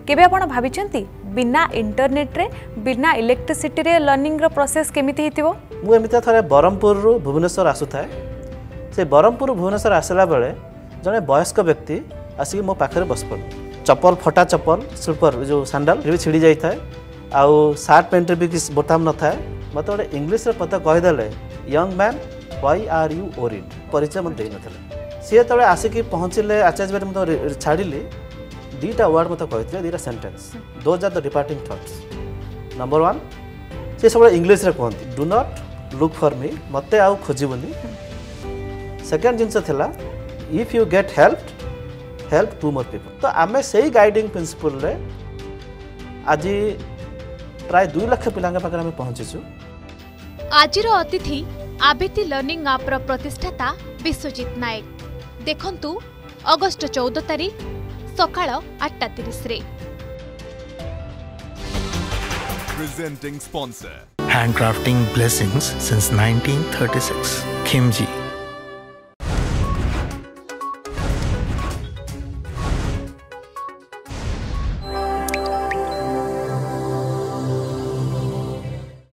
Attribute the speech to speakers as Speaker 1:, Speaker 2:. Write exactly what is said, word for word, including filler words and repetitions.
Speaker 1: केबे आपण भाबिचंती बिना इंटरनेट रे बिना इलेक्ट्रिसिटी रे लर्निंग रो प्रोसेस केमिति हितिबो?
Speaker 2: मु एमिता थरे बरमपुर रु भुवनेश्वर आसु थाए से बरमपुर भुवनेश्वर आसला बेले जने वयस्क व्यक्ति आसी मो पाखरे बस पड़ चप्पल फटा चप्पल स्लीपर जो सैंडल भी छिड़ी जाई थाए आउ सार्ट पैंट भी किस बोताम न थाए मत गोटे इंग्लीश रे पता कहि देले young man why are you worried परिचय मत देई नथले सी तले आसिक पहुँचले आचार्य बेट मत छाड़िली दीटा वर्ड मत कहते दीटा sentence those are the departing thoughts number one से सब इंग्लीश रे कहती do not look for me मत आउ खोजबनी सेकेंड जिनस थिला if you get help help to more people तो आम से गाइडिंग प्रिंसिपल रे आज प्राय दुई लाख पिला पाखे आम पहुँचीचु।
Speaker 3: आज अतिथि आबिति लर्निंग आप प्रतिष्ठाता विश्वजित नायक देखंतु अगस्ट चौदह तारीख सकाळ आठटा तीस रे।
Speaker 4: Presenting sponsor
Speaker 5: handcrafting blessings since nineteen thirty-six Khimji